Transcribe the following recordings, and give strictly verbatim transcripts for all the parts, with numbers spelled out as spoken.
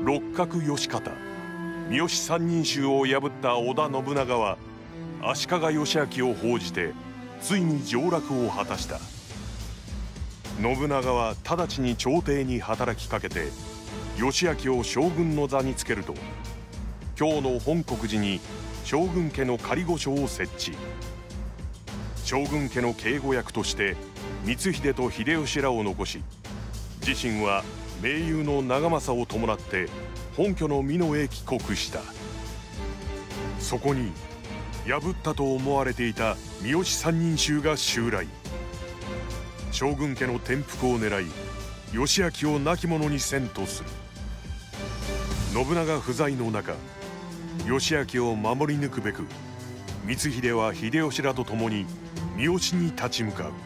六角義方、三好三人衆を破った織田信長は足利義昭を奉じてついに上洛を果たした。信長は直ちに朝廷に働きかけて義昭を将軍の座につけると、京の本国寺に将軍家の仮御所を設置。将軍家の警護役として光秀と秀吉らを残し、自身は盟友の長政を伴って本拠の美濃へ帰国した。そこに破ったと思われていた三好三人衆が襲来。将軍家の転覆を狙い義昭を亡き者にせんとする。信長不在の中、義昭を守り抜くべく光秀は秀吉らと共に三好に立ち向かう。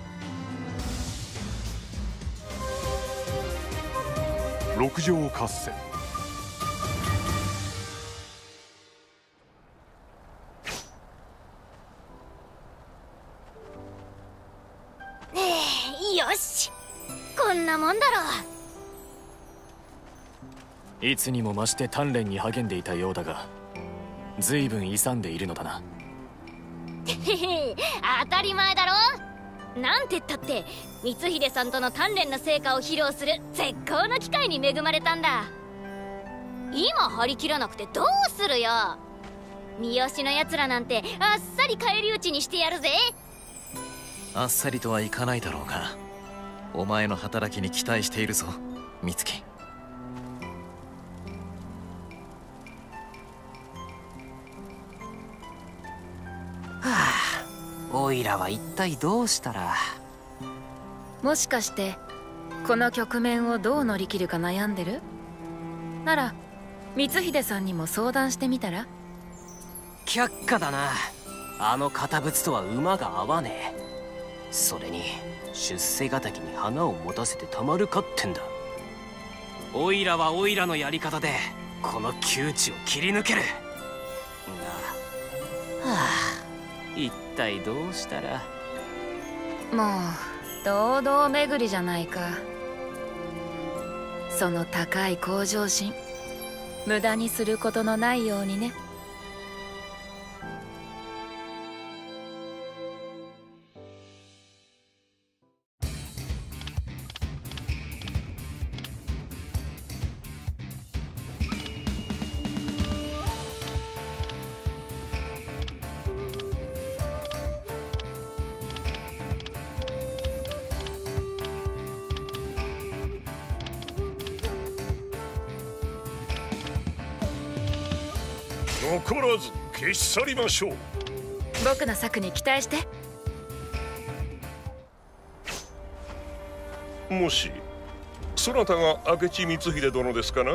六条合戦。 よし、こんなもんだろう。いつにも増して鍛錬に励んでいたようだが、随分勇んでいるのだな。 へへ、当たり前だろ。なんてったって光秀さんとの鍛錬の成果を披露する絶好の機会に恵まれたんだ。今張り切らなくてどうするよ。三好のやつらなんてあっさり返り討ちにしてやるぜ。 あっさりとはいかないだろうが、お前の働きに期待しているぞ、美月。 はあ、おいらは一体どうしたら。 もしかしてこの局面をどう乗り切るか悩んでる？なら光秀さんにも相談してみたら？ 却下だな。あの堅物とは馬が合わねえ。それに出世敵に花を持たせてたまるかってんだ。おいらはおいらのやり方でこの窮地を切り抜けるが、はあ、一体どうしたら。 もう堂々巡りじゃないか。その高い向上心無駄にすることのないようにね。 残らず消し去りましょう。 僕の策に期待して。 もしそなたが明智光秀殿ですかな。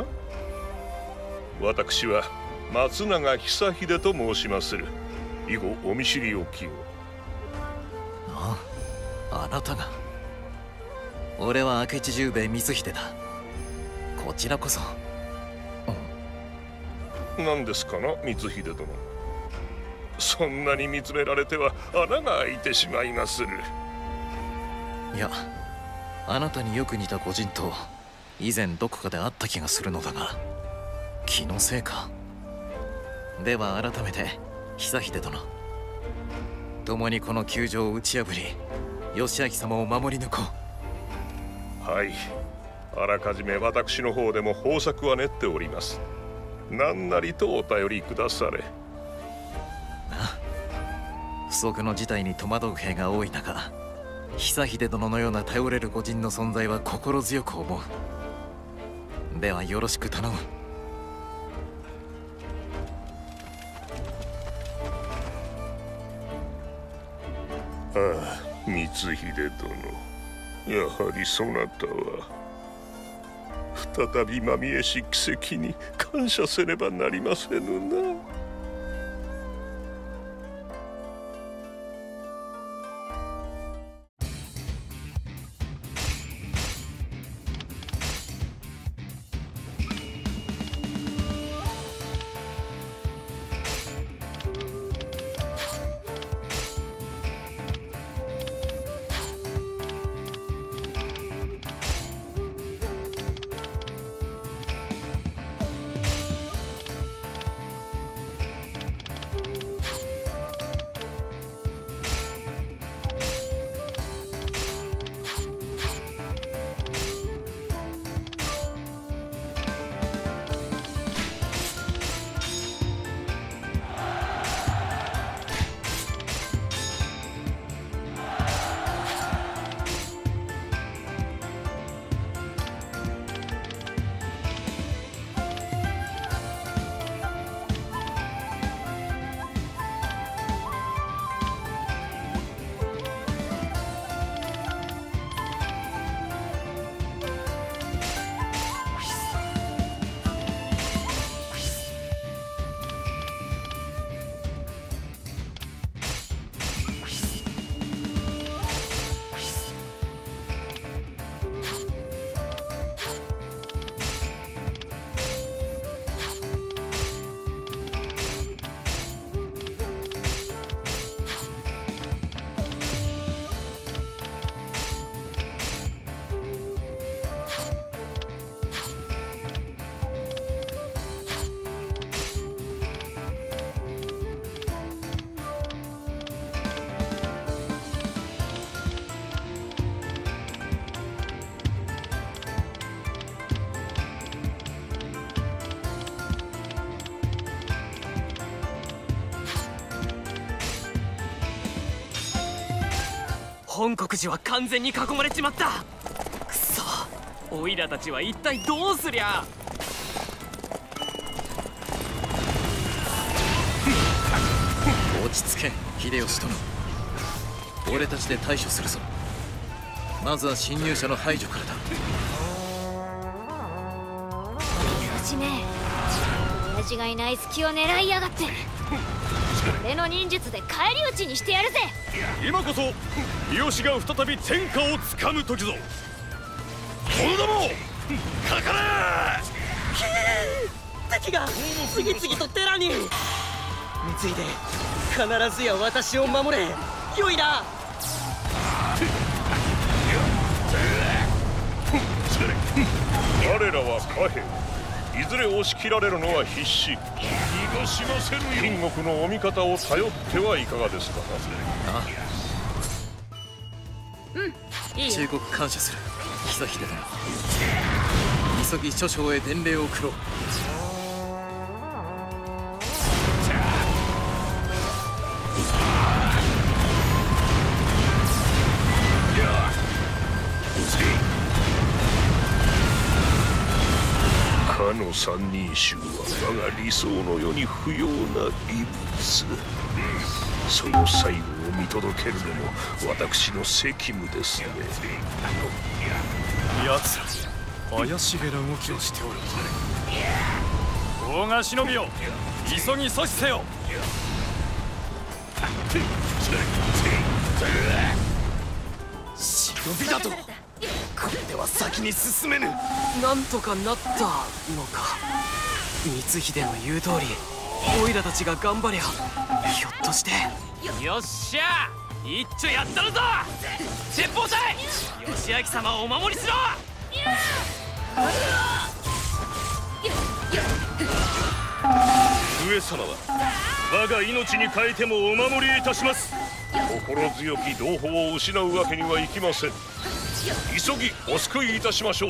私は松永久秀と申しまする。以後お見知りおきを。 ああ、あなたが。俺は明智十兵衛光秀だ。こちらこそ。 何ですかな、光秀殿。そんなに見つめられては穴が開いてしまいまする。 いや、あなたによく似た御仁と以前どこかで会った気がするのだが、気のせいか。では改めて久秀殿、共にこの窮状を打ち破り義昭様を守り抜こう。はい、あらかじめ私の方でも方策は練っております。何なりとお頼りくだされ。 ああ、不測の事態に戸惑う兵が多い中、久秀殿のような頼れる御仁の存在は心強く思う。ではよろしく頼む。 ああ、光秀殿、やはりそなたは再びまみえし奇跡に感謝せねばなりませぬな。 本国寺は完全に囲まれちまった。くそ、オイラたちは一体どうすりゃ。 落ち着け秀吉殿、俺たちで対処するぞ。まずは侵入者の排除からだ。 よしね、親父がいない隙を狙いやがって。俺の忍術で返り討ちにしてやるぜ。 今こそ三好が再び天下をつかむ時ぞ。このどもかかれ。 敵が次々と寺に。光秀、必ずや私を守れ。よいな。 我らは貨幣、いずれ押し切られるのは必至。逃がしませぬよ。金国のお味方を頼ってはいかがですか。 あうん、いいよ。 忠告感謝する久秀殿。急ぎ諸将へ伝令を送ろう。 かの三人衆は我が理想の世に不要な異物。その最後を見届けるのも私の責務ですね。 奴ら怪しげな動きをしておる。大賀忍びよ、急ぎ阻止せよ。忍びだと。これでは先に進めぬ。 なんとかなったのか。光秀の言う通り、オイラたちが頑張りゃ、ひょっとして。よっしゃ、一丁やったるぞ。鉄砲隊、義明様をお守りしろ。 上様は我が命に代えてもお守りいたします。 心強き同胞を失うわけにはいきません。急ぎお救いいたしましょう。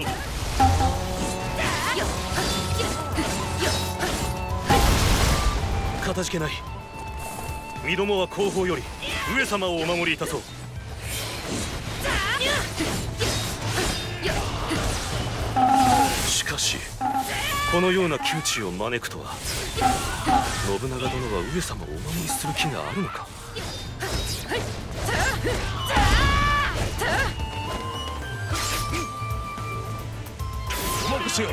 かたじけない。身どもは後方より上様をお守りいたそう。しかしこのような窮地を招くとは。信長殿は上様をお守りする気があるのか。 うまくせやれ。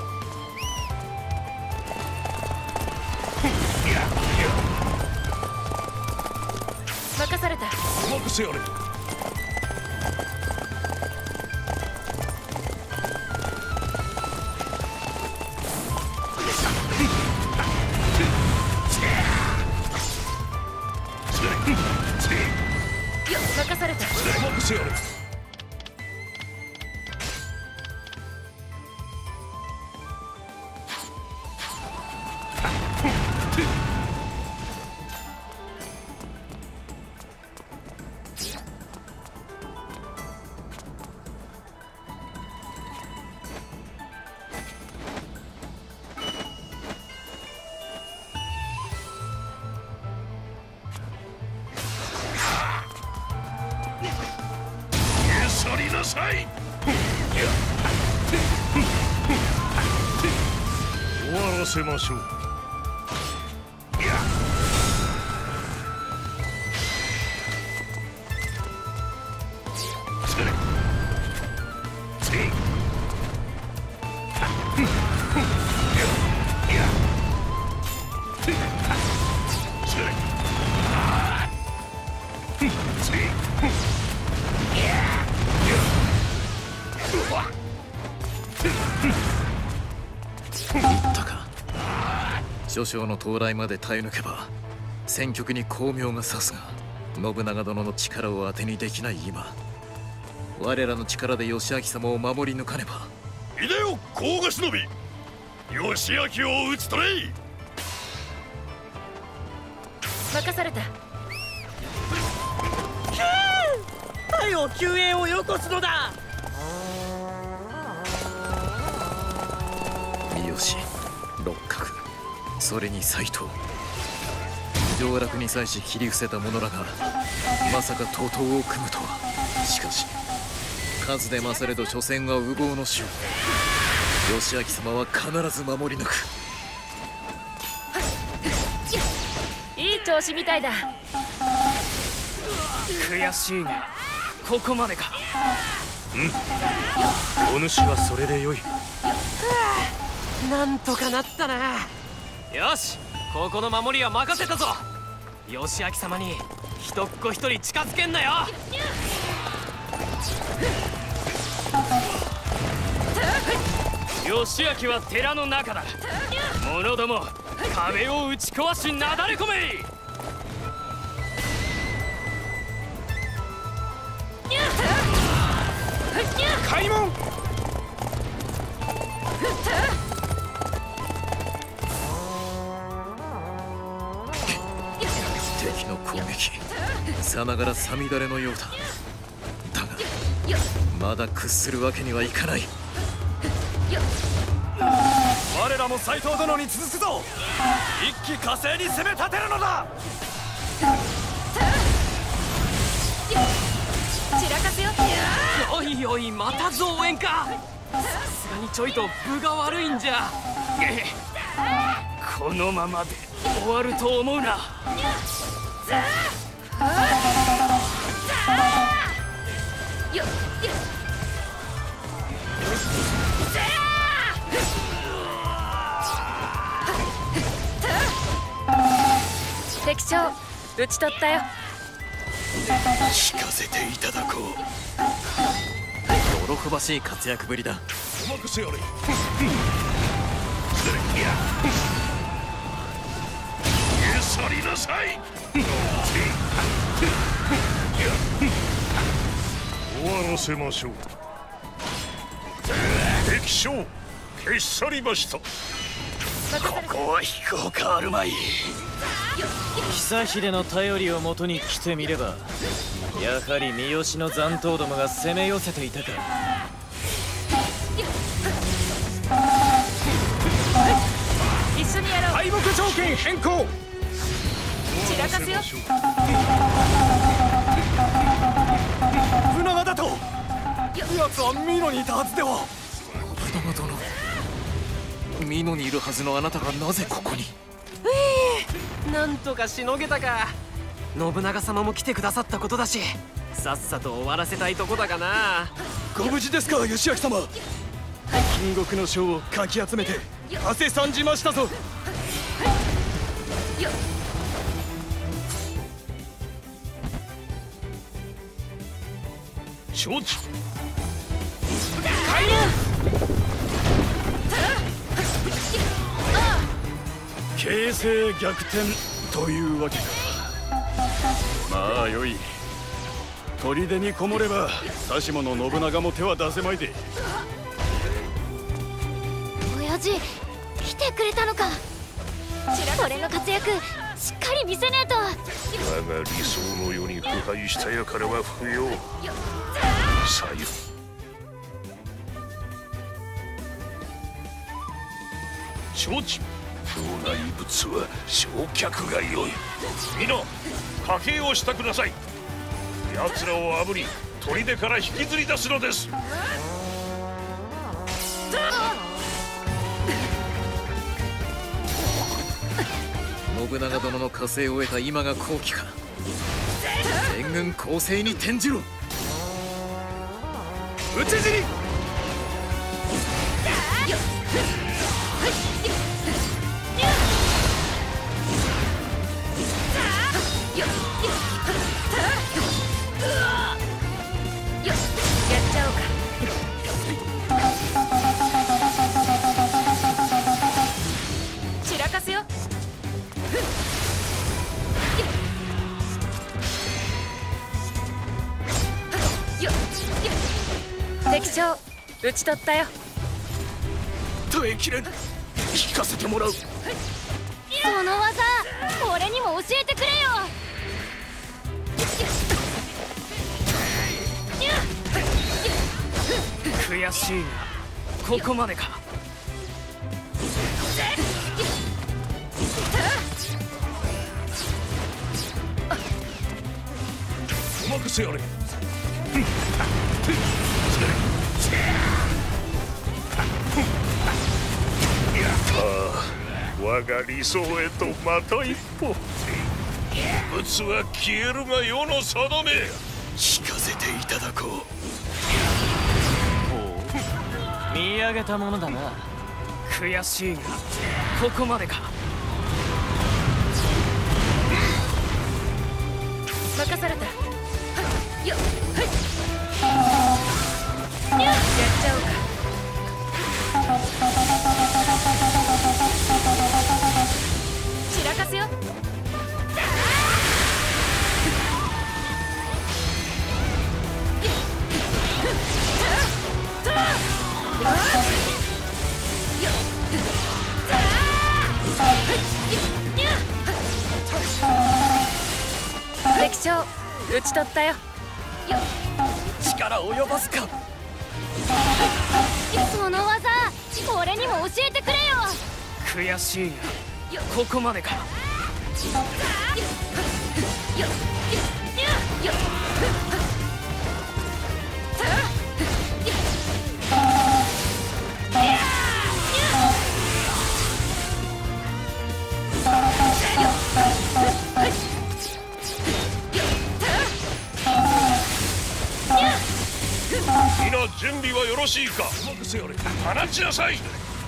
任された。 うまくせやれ。 任された。 うまくせやれ。去りなさい。終わらせましょう。 言ったか。諸将の到来まで耐え抜けば戦局に光明が差すが、信長殿の力を当てにできない今、我らの力で義明様を守り抜かねば。 いでよ甲賀忍び、義明を討ち取れ。 任された。 隊を救援をよこすのだ。 三好、六角、それに斎藤、上洛に際し切り伏せた者らがまさか徒党を組むとは。 しかし数で勝れど所詮は烏合の衆。義明様は必ず守り抜く。 いい調子みたいだ。 悔しいがここまでか。 うん、お主はそれでよい。 なんとかなったな。よし、ここの守りは任せたぞ。義明様に一っ子一人近づけんなよ。義明は寺の中だ。者ども壁を打ち壊しなだれ込め。 開門。 敵の攻撃さながらさみだれのようだ。だがまだ屈するわけにはいかない。 我らも斎藤殿に続くぞ。一気火星に攻め立てるのだ。 散らかすよ。 おいおい、また増援か。さすがにちょいと分が悪いんじゃ。このままで終わると思うな。 よっ敵将討ち取ったよ。 聞かせていただこう。 喜ばしい活躍ぶりだ。 お任せあれ。去りなさい。 終わらせましょう。敵将消し去りました。 ここは飛行かあるまい。 久秀の頼りをもとに来てみれば、やはり三好の残党どもが攻め寄せていたか。 一緒にやろう。 敗北条件変更。 散らかすよ。 船川だと。奴は美濃にいたはずでは。 信長殿、美濃にいるはずのあなたがなぜここに。 えー、なんとかしのげたか。信長様も来てくださったことだし、さっさと終わらせたいとこだがな。 ご無事ですか、義明様。金国の将をかき集めて馳せ参じましたぞ。 承知。 開門。形勢逆転というわけか。まあよい。砦にこもれば指物信長も手は出せまいで。 親父来てくれたのか。俺の活躍しっかり見せねえと。 我が理想の世に腐敗した輩は不要。さよ。承知。今日内物は焼却がよい。皆家計をしたください。奴らをあぶり砦から引きずり出すのです。 信長殿の加勢を得た今が好機か。全軍攻勢に転じろ。 討ち死に。 敵将討ち取ったよ。 耐えきれん。聞かせてもらう。 その技俺にも教えてくれよ。 悔しいがここまでか。 お任せあれ。 我が理想へとまた一歩。異物は消えるが世の定め。 聞かせていただこう。 ほう、見上げたものだな。悔しいがここまでか。 任された。はいよっはいやっちゃおうか。散らかすよ。敵将討ち取ったよ。 力及ばすか。 その技俺にも教えてくれよ。 悔しいがここまでか。 皆準備はよろしいか。放ちなさい。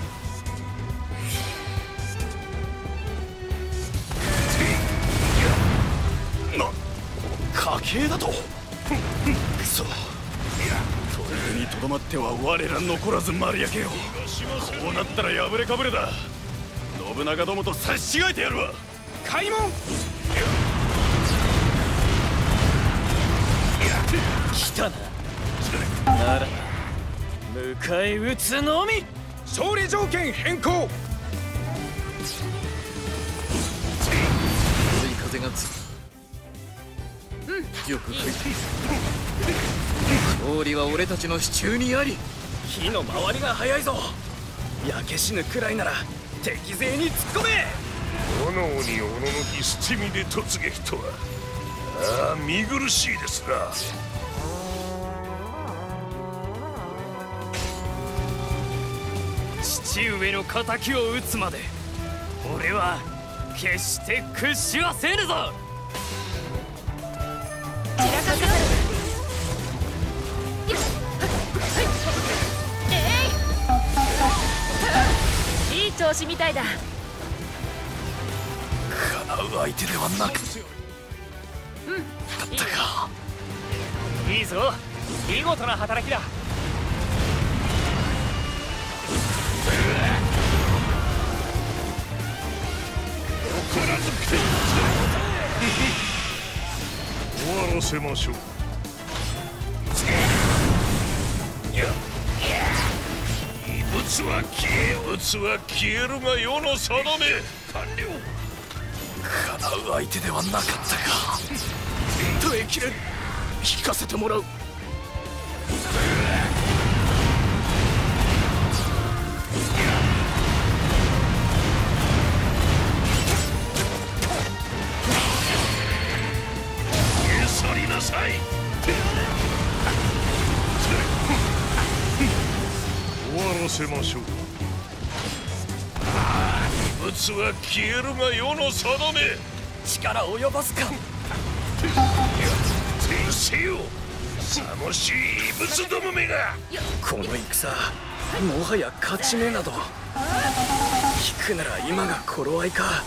な、家系だと。くそ、砦にとどまっては我ら残らず丸焼けよ。こうなったら破れかぶれだ。信長どもと差し違えてやるわ。開門。 来たな。なら迎え撃つのみ。 勝利条件変更。 追い風がつうんよく書いて勝利は俺たちの手中にあり。 火の回りが早いぞ。焼け死ぬくらいなら敵勢に突っ込め。 炎におののき捨て身で突撃とは、ああ見苦しいですな。 父上の敵を討つまで俺は決して屈しはせぬぞ。 散らかせる。いい調子みたいだ。 叶う相手ではなくうんだったか。 いいぞ、見事な働きだ。 終わらせましょう。異物は消え、異物は消えるが世の定め。完了。 叶う相手ではなかったか。耐えきれん。聞かせてもらう。 去りなさい。終わらせましょう。異物は消えるが世の定め。 力及ばすか。 手せよ、さもしい異物どもめが。 この戦もはや勝ち目など。引くなら今が頃合いか。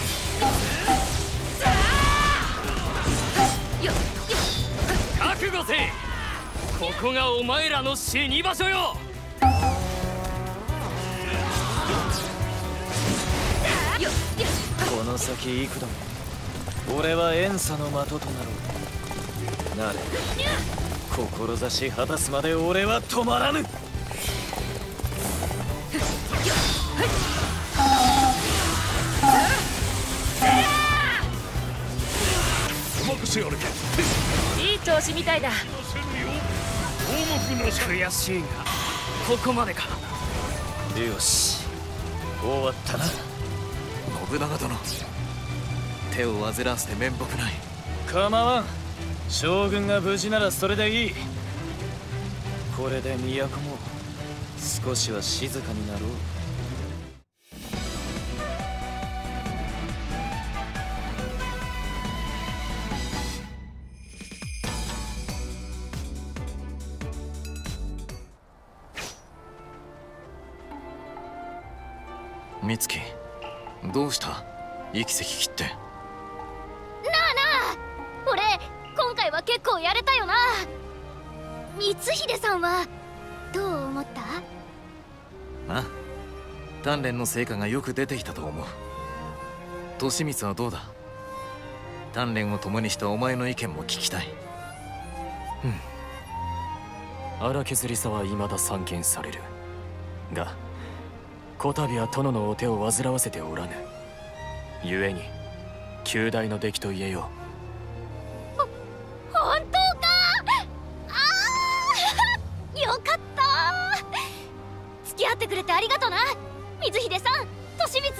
覚悟せい。ここがお前らの死に場所よ。この先幾度も俺は怨嗟の的となろう。なれ志果たすまで俺は止まらぬ。 お任せあれ。 いい調子みたいだ。 悔しいがここまでか。よし、終わったな。 信長殿、手を煩わせて面目ない。 構わん。将軍が無事ならそれでいい。 これで都も少しは静かになろう。 美月、どうした？息せき切って。 なあなあ、俺今回は結構やれたよな。光秀さんはどう思った？ あ、鍛錬の成果がよく出ていたと思う。利光はどうだ？鍛錬を共にしたお前の意見も聞きたい。 うん、荒削りさは未だ散見されるが、こたびは殿のお手を煩わせておらぬ。故に旧大の出来と言えよう。 ほ本当か？ああよかった。付き合ってくれてありがとな、光秀さん、利光。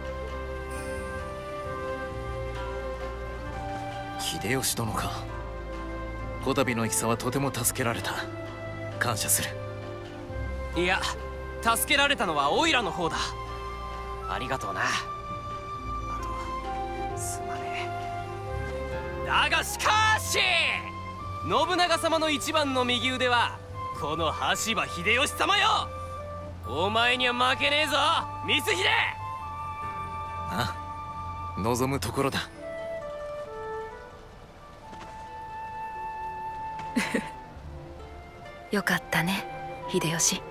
秀吉殿か。こたびの戦はとても助けられた。感謝する。 いや、助けられたのはオイラの方だ。ありがとうな。あとはすまねえ。だがしかし信長様の一番の右腕はこの羽柴秀吉様よ。お前には負けねえぞ光秀。 ああ、望むところだ。 よかったね、秀吉。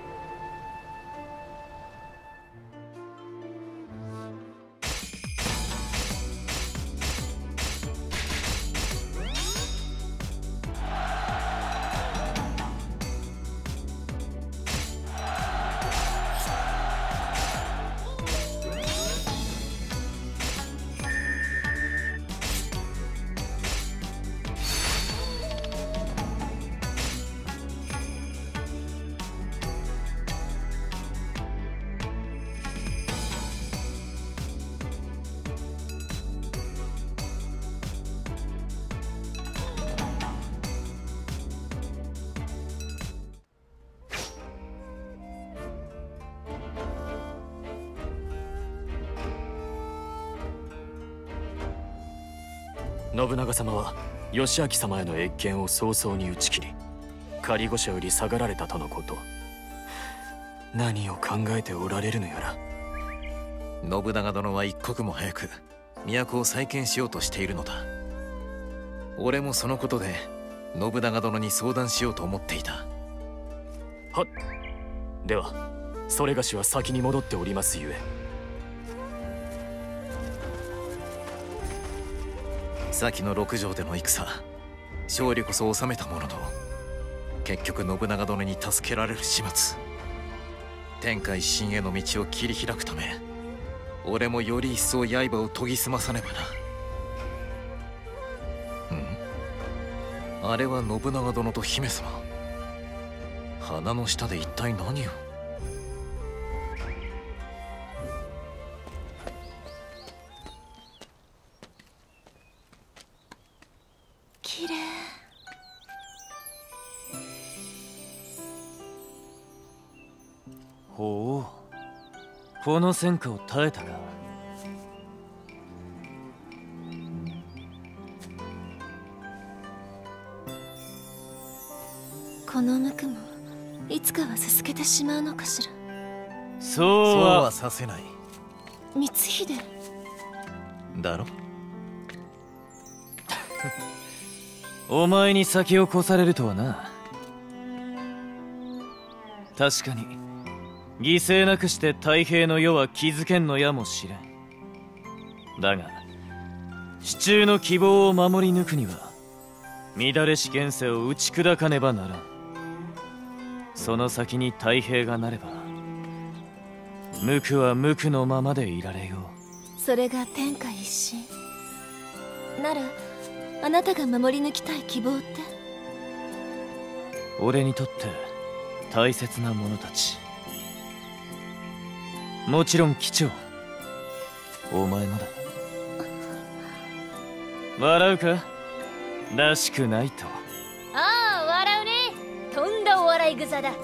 信長様は義明様への謁見を早々に打ち切り、仮御所より下がられたとのこと。何を考えておられるのやら。 信長殿は一刻も早く都を再建しようとしているのだ。俺もそのことで信長殿に相談しようと思っていた。 はっ、ではそれがしは先に戻っておりますゆえ。 先の六条での戦、勝利こそ収めたものの、結局信長殿に助けられる始末。天下一新への道を切り開くため、俺もより一層刃を研ぎ澄まさねばな。ん？あれは信長殿と姫様。鼻の下で一体何を。 きれい。 ほう、この戦火を耐えたか。 この無垢もいつかはすすけてしまうのかしら。 そうは、 そうはさせない。 光秀だろ。 お前に先を越されるとはな。確かに犠牲なくして太平の世は築けんのやもしれん。だが市中の希望を守り抜くには乱れし現世を打ち砕かねばならん。その先に太平がなれば無垢は無垢のままでいられよう。 それが天下一新なら、あなたが守り抜きたい希望って？ 俺にとって大切な者たち、もちろん貴重、お前もだ。笑うか？らしくないと。 ああ、笑うね。とんだお笑いグザだ。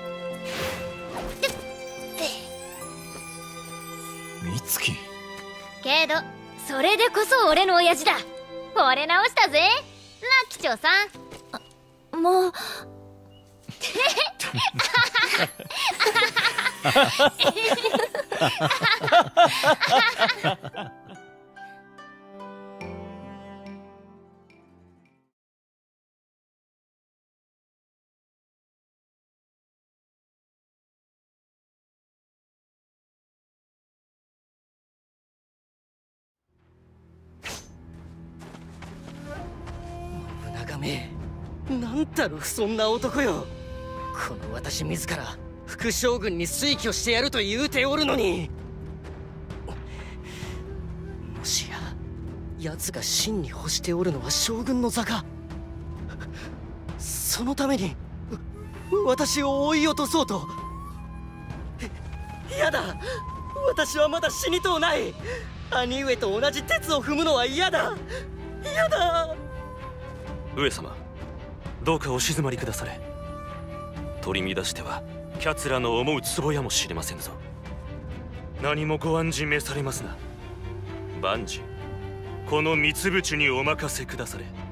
美月。 けどそれでこそ俺の親父だ。惚れ直したぜラッキチョウさん。 もう信長め、なんたる不遜な男よ。この私自ら副将軍に推挙してやると言うておるのに、もしや奴が真に欲しておるのは将軍の座か。そのために私を追い落とそうと。嫌だ、私はまだ死にとうない。兄上と同じ鉄を踏むのは嫌だ、嫌だ。 上様、どうかお静まりくだされ。取り乱してはキャツラの思う壺やもしれませんぞ。何もご案じ召されますな。万事この三つ淵にお任せくだされ。